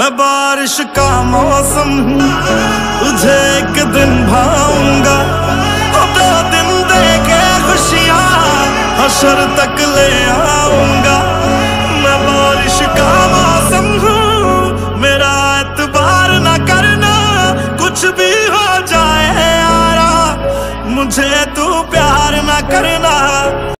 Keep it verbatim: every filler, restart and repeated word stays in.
मैं बारिश का मौसम हूँ, तुझे एक दिन भाऊंगा। दो दिन दे के खुशियाँ हशर तक ले आऊंगा। मैं बारिश का मौसम हूँ, मेरा एतबार ना करना, कुछ भी हो जाए यारा, मुझे तू प्यार ना करना।